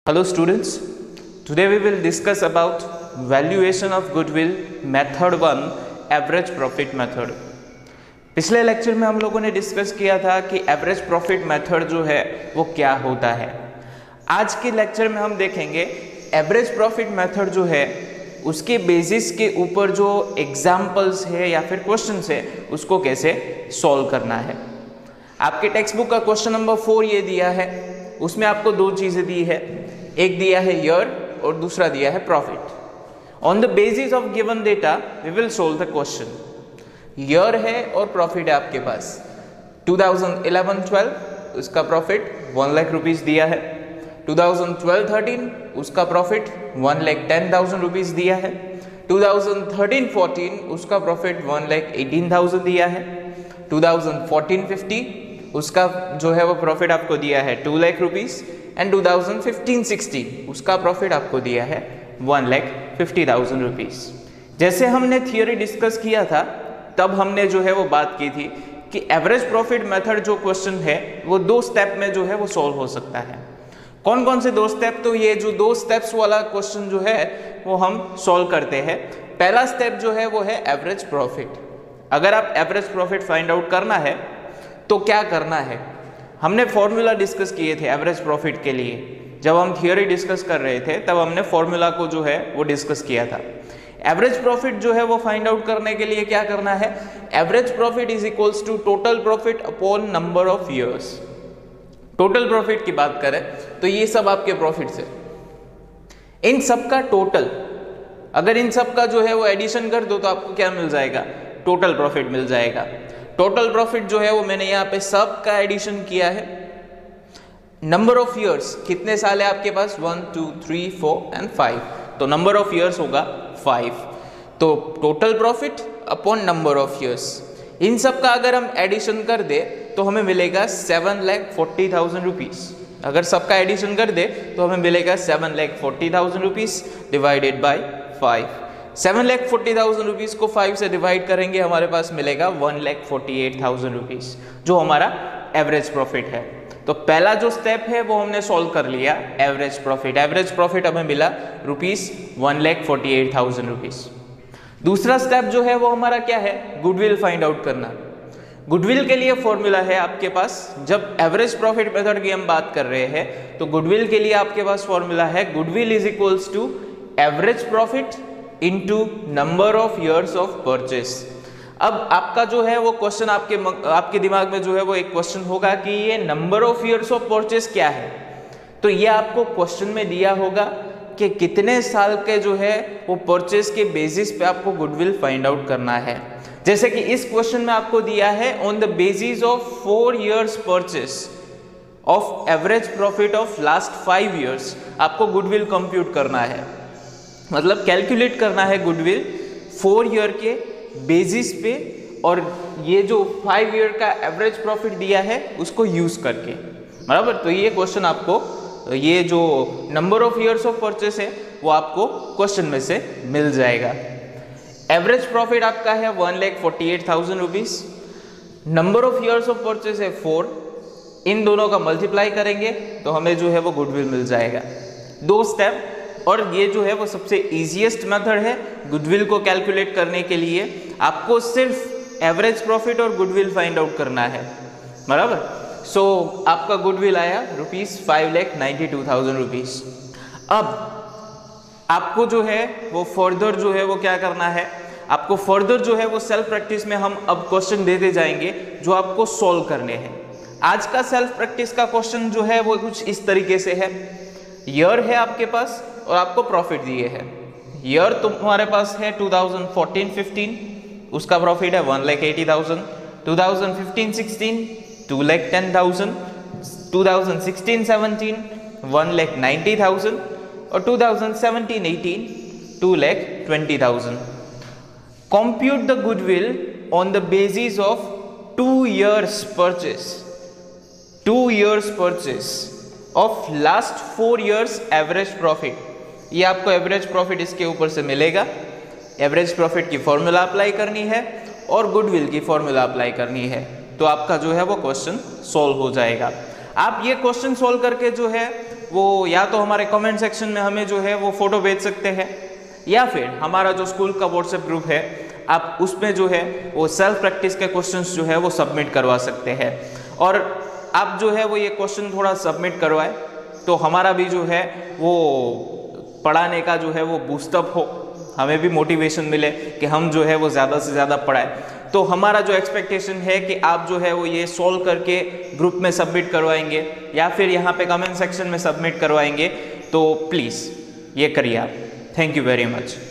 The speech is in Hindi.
Hello students, today we will discuss about valuation of goodwill method 1 average profit method। पिछले लेक्चर में हम लोगों ने डिस्कस किया था कि एवरेज प्रॉफिट मेथड जो है वो क्या होता है। आज के लेक्चर में हम देखेंगे एवरेज प्रॉफिट मेथड जो है उसके बेसिस के ऊपर जो एग्जाम्पल्स है या फिर क्वेश्चंस है उसको कैसे सॉल्व करना है। आपके टेक्स्ट बुक का क्वेश्चन नंबर 4 ये दिया है, उसमें आपको दो चीज़ें दी है, एक दिया है ईयर और दूसरा दिया है profit. On the basis of given data we will solve the question. Year है और प्रॉफिट है आपके पास 2011-12 उसका प्रॉफिट 1 लाख रुपीज़ दिया है, 2012-13 उसका प्रॉफिट 1,10,000 रुपीज़ दिया है, 2013-14 उसका प्रॉफिट 1,18,000 दिया है, 2014-15 उसका जो है वो प्रॉफिट आपको दिया है 2 लाख रुपीज़ एंड 2015-16 उसका प्रॉफिट आपको दिया है 1,50,000 रुपीज़। जैसे हमने थियोरी डिस्कस किया था तब हमने जो है वो बात की थी कि एवरेज प्रॉफिट मेथड जो क्वेश्चन है वो 2 स्टेप में जो है वो सॉल्व हो सकता है। कौन कौन से 2 स्टेप? तो ये जो 2 स्टेप्स वाला क्वेश्चन जो है वो हम सॉल्व करते हैं। पहला स्टेप जो है वो है एवरेज प्रॉफिट। अगर आप एवरेज प्रॉफिट फाइंड आउट करना है तो क्या करना है? हमने फॉर्मूला डिस्कस किए थे एवरेज प्रॉफिट के लिए। जब हम थियोरी डिस्कस कर रहे थे तब हमने फॉर्मूला को जो है वो डिस्कस किया था। एवरेज प्रॉफिट जो है वो फाइंड आउट करने के लिए क्या करना है? Average profit is equals to total profit upon number of years. Total profit की बात करें तो ये सब आपके प्रॉफिट्स है, इन सब का टोटल, अगर इन सब का जो है वो एडिशन कर दो तो आपको क्या मिल जाएगा? टोटल प्रॉफिट मिल जाएगा। टोटल प्रॉफिट जो है वो मैंने यहाँ पे सब का एडिशन किया है। नंबर ऑफ ईयर्स, कितने साल है आपके पास? 1 2 3 4 एंड 5, तो नंबर ऑफ ईयर्स होगा 5। तो total profit upon number of years, इन सब का अगर हम एडिशन कर दे तो हमें मिलेगा 7,40,000 रुपीज़। अगर सबका एडिशन कर दे तो हमें मिलेगा 7,40,000 रुपीज़ डिवाइडेड बाय 5। 7,40,000 रुपीज़ को 5 से डिवाइड करेंगे, हमारे पास मिलेगा 1,48,000 रुपीज़, जो हमारा एवरेज प्रॉफिट है। तो पहला जो स्टेप है वो हमने सॉल्व कर लिया, एवरेज प्रॉफिट। एवरेज प्रॉफिट हमें मिला ₹1,48,000 रुपीज़। दूसरा स्टेप जो है वो हमारा क्या है? गुडविल फाइंड आउट करना। गुडविल के लिए फॉर्मूला है आपके पास। जब एवरेज प्रॉफिट मेथड की हम बात कर रहे हैं तो गुडविल के लिए आपके पास फॉर्मूला है goodwill is equals to average profit into number of years of purchase. अब आपका जो है वो क्वेश्चन आपके दिमाग में जो है वो एक क्वेश्चन होगा कि ये number of years of purchase क्या है? तो ये आपको क्वेश्चन में दिया होगा कि कितने साल के जो है वो परचेस के बेसिस पे आपको गुडविल फाइंड आउट करना है। जैसे कि इस क्वेश्चन में आपको दिया है on the basis of 4 years purchase of average profit of last 5 years आपको गुडविल कंप्यूट करना है, मतलब कैलकुलेट करना है गुडविल 4 ईयर के बेसिस पे, और ये जो 5 ईयर का एवरेज प्रॉफिट दिया है उसको यूज करके, बराबर। तो ये क्वेश्चन आपको, ये जो number of years of purchase है वो आपको क्वेश्चन में से मिल जाएगा। एवरेज प्रॉफिट आपका है 1,48,000 rupees, number of years of purchase है 4, इन दोनों का मल्टीप्लाई करेंगे तो हमें जो है वो गुडविल मिल जाएगा। 2 स्टेप, और ये जो है वो सबसे इजीएस्ट मेथड है गुडविल को कैलकुलेट करने के लिए। आपको सिर्फ एवरेज प्रॉफिट और गुडविल फाइंड आउट करना है, बराबर। सो आपका गुडविल आया ₹5,92,000 रुपीज़। अब आपको जो है वो फर्दर जो है वो क्या करना है? आपको फर्दर जो है वो सेल्फ प्रैक्टिस में हम अब क्वेश्चन देते जाएंगे जो आपको सॉल्व करने हैं। आज का सेल्फ प्रैक्टिस का क्वेश्चन जो है वो कुछ इस तरीके से है। ईयर है आपके पास और आपको प्रॉफिट दिए है। ईयर तुम्हारे पास है 2014-15, उसका प्रॉफिट है 1,80,000, 2015-16 2,10,000, 2016-17 1,90,000 और 2017-18 2,20,000। Compute the goodwill on the basis of 2 years purchase, 2 years purchase of last 4 years average profit। ये आपको एवरेज प्रॉफिट इसके ऊपर से मिलेगा। एवरेज प्रॉफिट की फॉर्मूला अप्लाई करनी है और गुडविल की फॉर्मूला अप्लाई करनी है, तो आपका जो है वो क्वेश्चन सॉल्व हो जाएगा। आप ये क्वेश्चन सॉल्व करके जो है वो या तो हमारे कमेंट सेक्शन में हमें जो है वो फ़ोटो भेज सकते हैं, या फिर हमारा जो स्कूल का व्हाट्सएप ग्रुप है आप उसमें जो है वो सेल्फ प्रैक्टिस के क्वेश्चंस जो है वो सबमिट करवा सकते हैं। और आप जो है वो ये क्वेश्चन थोड़ा सबमिट करवाए तो हमारा भी जो है वो पढ़ाने का जो है वो बूस्टअप हो, हमें भी मोटिवेशन मिले कि हम जो है वो ज़्यादा से ज़्यादा पढ़ाएं। तो हमारा जो एक्सपेक्टेशन है कि आप जो है वो ये सॉल्व करके ग्रुप में सबमिट करवाएंगे या फिर यहाँ पे कमेंट सेक्शन में सबमिट करवाएंगे, तो प्लीज़ ये करिए आप। Thank you very much.